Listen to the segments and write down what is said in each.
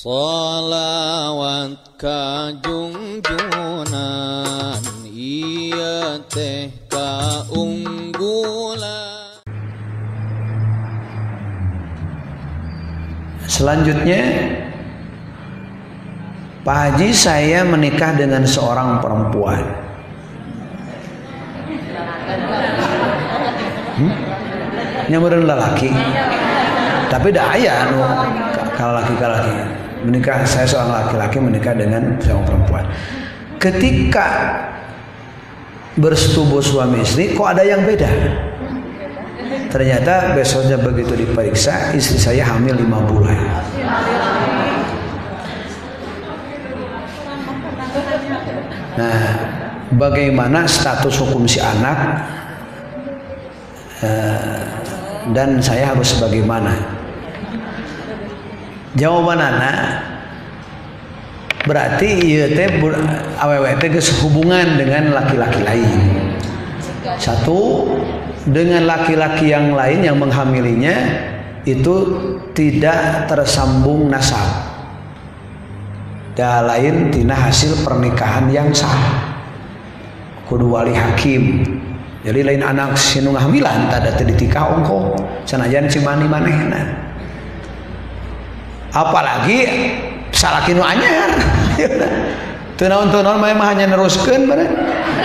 Shalawat kajungjunan iya teh kaunggulan. Selanjutnya, Pak Haji, saya menikah dengan seorang perempuan. Nyamurin lelaki, tapi dah ayah kalau laki-laki menikah, saya seorang laki-laki menikah dengan seorang perempuan. Ketika bersetubuh suami istri, kok ada yang beda? Ternyata besoknya begitu diperiksa, istri saya hamil 5 bulan. Nah, bagaimana status hukum si anak dan saya harus bagaimana? Jawaban anak berarti ieu teh awewe teh geus hubungan dengan laki-laki lain. Satu, dengan laki-laki yang lain yang menghamilinya itu tidak tersambung nasab. Dan lain tina hasil pernikahan yang sah. Kudu wali hakim. Jadi lain anak sinu ngahamilan tada teu ditikah ongko sanajan si mani manehna. Apalagi salaki nu anyar. Teu naon-naon mah hanya neruskeun bareng.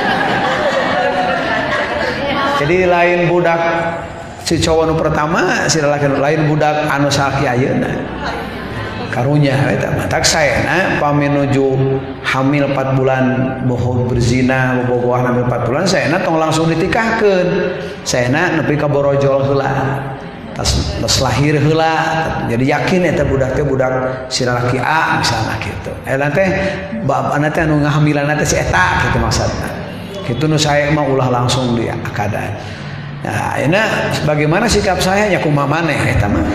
Jadi lain budak si cowok nu pertama, si lalaki lain budak anu salaki ayeuna. Karunya eta mah tak saena pami nuju hamil 4 bulan bohong berzina bobogohan hamil 4 bulan saena tong langsung ditikahkeun. Saena nepi ka borojol heula. Tas lahir heula. Jadi yakin eta budak teh budak si lalaki A misalna kitu. Eta teh bapana teh anu ngahamilan teh si eta kitu maksudna. Kitu nu saya mah ulah langsung di akadan. Nah, ayeuna bagaimana sikap saya nya kumaha maneh eta mah?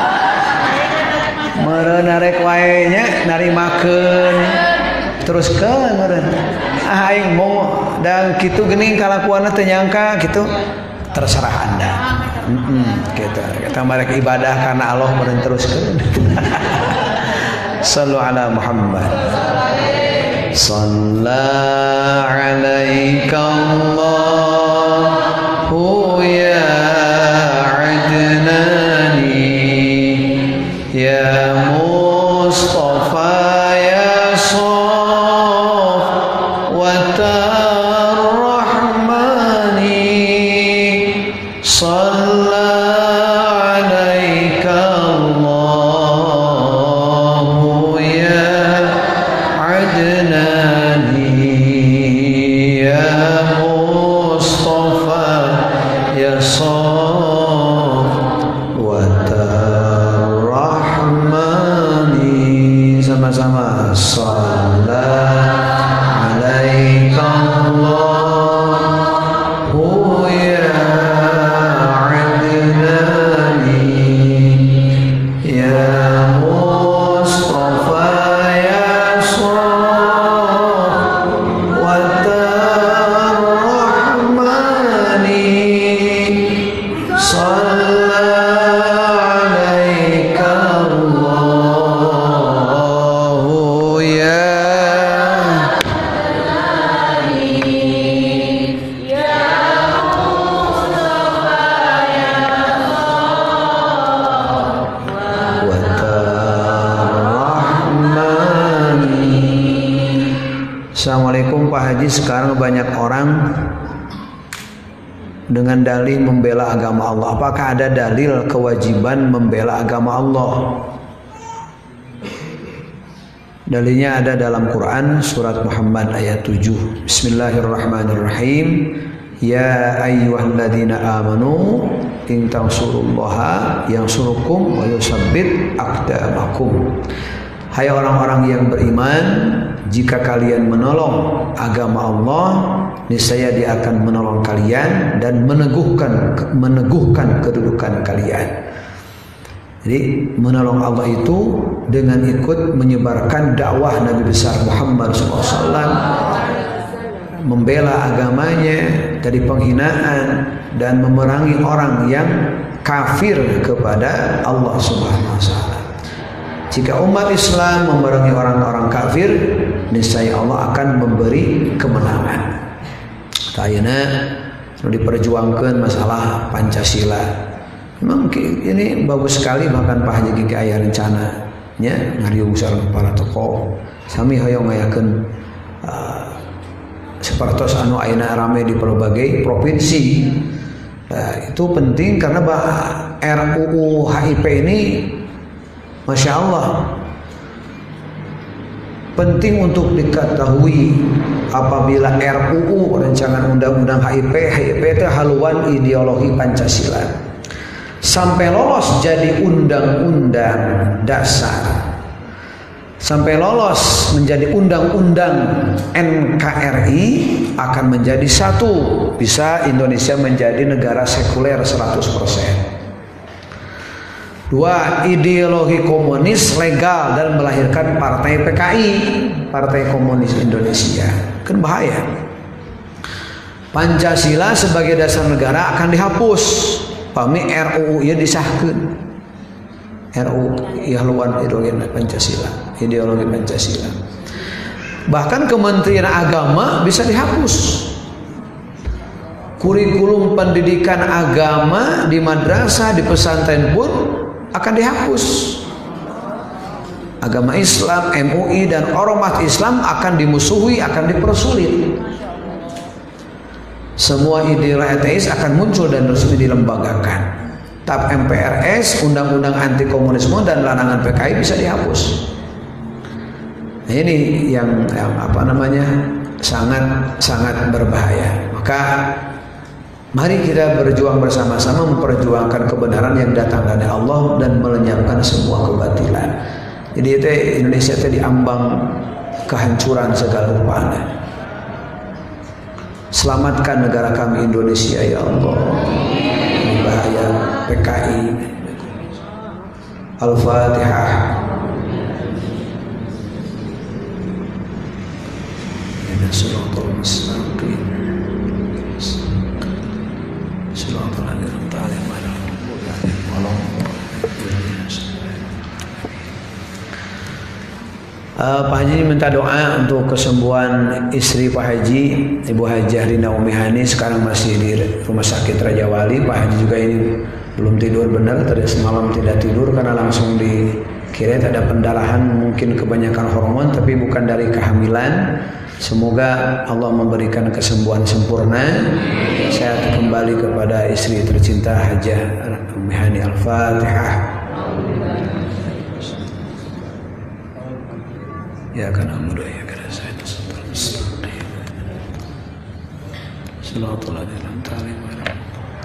Meureun arek wae nya narimakeun teruskeun meureun. Ah aing mau dan kitu geuning kalakuanna teu nyangka kitu terserah Anda. Gitu. Kita marek ibadah karena Allah meureun teruskeun. Sallu ala Muhammad. Shalla alaika Allahu ya adnani ya Mustafa ya Safwatar Rahmani Shalla alaika Allahu ya adnani ya Mustafa ya Safwatar Rahmani. Sama-sama. Sallallahu alaika Allahu ya adnani ya Mustafa ya Safwatar Rahmani Sallallahu alaika Allahu ya Assalamualaikum Pak Haji. Sekarang banyak orang dengan dalih membela agama Allah. Apakah ada dalil kewajiban membela agama Allah? Dalilnya ada dalam Quran surat Muhammad ayat 7. Bismillahirrahmanirrahim. Ya ayyuhalladzina amanu in tansurullaha yansurukum wa yusabbit aqdamakum. Hai orang-orang yang beriman, jika kalian menolong agama Allah, niscaya Dia akan menolong kalian dan meneguhkan kedudukan kalian. Jadi menolong Allah itu dengan ikut menyebarkan dakwah Nabi besar Muhammad SAW, membela agamanya dari penghinaan dan memerangi orang yang kafir kepada Allah Subhanahu wa taala. jika umat Islam memerangi orang-orang kafir, niscaya Allah akan memberi kemenangan. Tayana diperjuangkan masalah Pancasila. Memang ini bagus sekali, bahkan Pak Haji Kiki aya rencana nya ngariung sareng para tokoh sami hoyong ngayakeun sapertos anu ayeuna rame di berbagai provinsi. Itu penting karena RUU HIP ini Masya Allah penting untuk diketahui. Apabila RUU rancangan undang-undang HIP itu haluan ideologi Pancasila sampai lolos jadi undang-undang dasar, sampai lolos menjadi undang-undang NKRI, akan menjadi satu, bisa Indonesia menjadi negara sekuler 100%. Dua, ideologi komunis legal dan melahirkan partai PKI, Partai Komunis Indonesia. Kan bahaya. Pancasila sebagai dasar negara akan dihapus. Pami RUU ya disahkan. RUU haluan ideologi Pancasila, ideologi Pancasila. Bahkan Kementerian Agama bisa dihapus. Kurikulum pendidikan agama di madrasah, di pesantren pun akan dihapus. Agama Islam, MUI dan ormas Islam akan dimusuhi, akan dipersulit. Semua ideologi ateis akan muncul dan resmi dilembagakan. TAP MPRS, undang-undang anti komunisme dan larangan PKI bisa dihapus. Nah, ini yang sangat berbahaya. Maka mari kita berjuang bersama-sama memperjuangkan kebenaran yang datang dari Allah dan melenyapkan semua kebatilan. Jadi itu Indonesia itu diambang kehancuran segala rupanya. Selamatkan negara kami Indonesia ya Allah. Bahaya PKI. Al-Fatihah. Shiratal mustaqim. Shiratal ladzina Pak Haji minta doa untuk kesembuhan istri Pak Haji, Ibu Haji Rina Umihani, sekarang masih di Rumah Sakit Raja Wali. Pak Haji juga ini belum tidur benar, tadi semalam tidak tidur karena langsung dikira ada pendarahan, mungkin kebanyakan hormon tapi bukan dari kehamilan. Semoga Allah memberikan kesembuhan sempurna. Saya kembali kepada istri tercinta Hajah Umihani. Al-Fatihah. Ya kana amru ya kana sayyid mustaqim. Shiratal ladzina an'amta 'alaihim.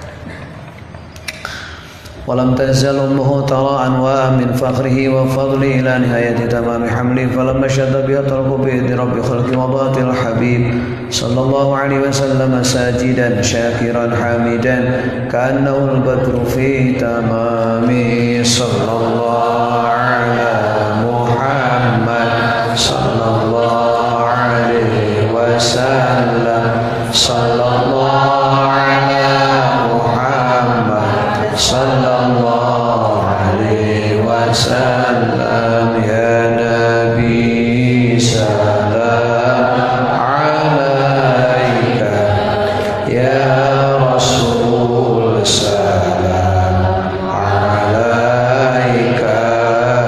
ولم تزل أمه ترى أنواع من فخره وفضله إلى نهاية تمام حمله فلما شد بها ترك بيد رب خلق وضات الحبيب صلى الله عليه وسلم ساجدا شاكرا حامدا كأنه البدر في تمامه صلى الله على محمد صلى الله عليه وسلم صلى الله على محمد صلى الله عليه وسلم يا نبي سلام عليك يا رسول سلام عليك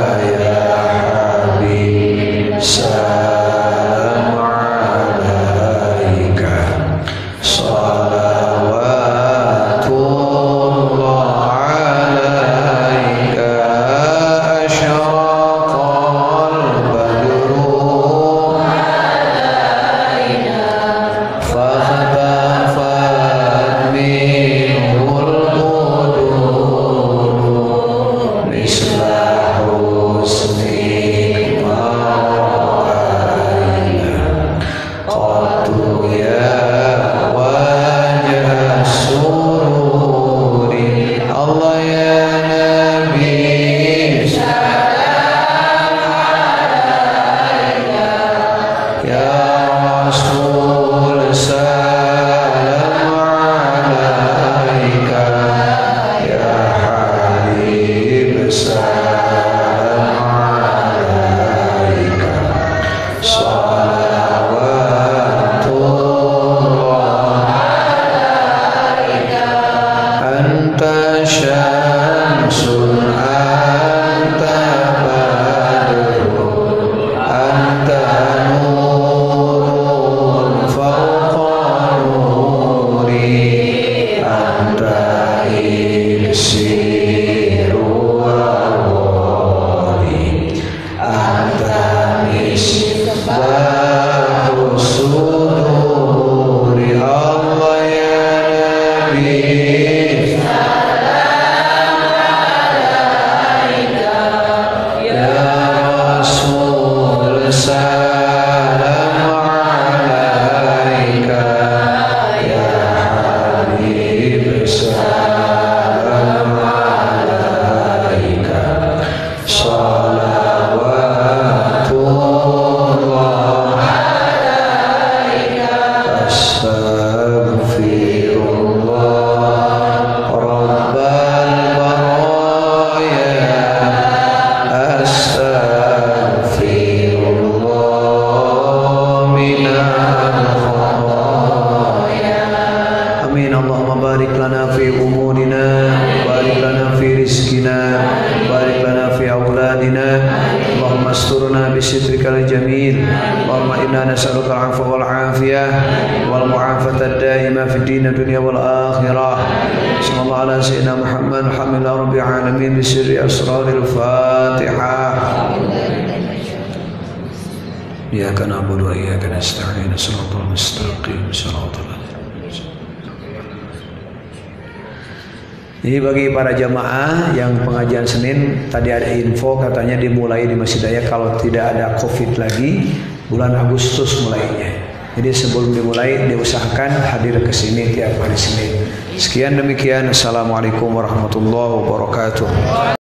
misbahus suduri Allah ya Nabi salam alaika ya Rasul salam alaika ya Habib salam alaika salawatullah alaika astaghfirullah rabbal baraya astaghfirullah minal khaya amin Allahumma barik lana fi umurina barik lana fi rizkina barik lana fi auladina Allahumma asturna bisitrikal jamil Allahumma inna nas'aluka al-'afwa wal 'afiyah wal mu'afata ad-daimah fid din dunya wal akhirah sallallahu ala sayyidina Muhammad alhamdulillah rabbil alamin bi sirri asraril fatihah iyyaka na'budu wa iyyaka nasta'in shiratal mustaqim shiratal Ini bagi para jamaah yang pengajian Senin tadi ada info katanya dimulai di Masjid Daya kalau tidak ada Covid lagi bulan Agustus mulainya. Jadi sebelum dimulai diusahakan hadir ke sini tiap hari Senin. Sekian demikian. Assalamualaikum warahmatullahi wabarakatuh.